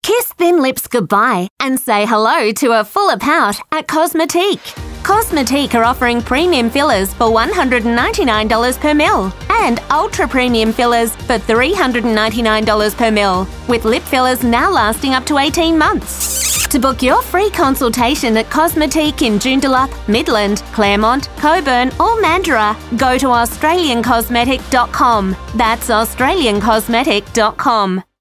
Kiss thin lips goodbye and say hello to a fuller pout at Cosmetique. Cosmetique are offering premium fillers for $199 per ml and ultra premium fillers for $399 per ml, with lip fillers now lasting up to 18 months. To book your free consultation at Cosmetique in Joondalup, Midland, Claremont, Coburn or Mandurah, go to AustralianCosmetic.com. That's AustralianCosmetic.com.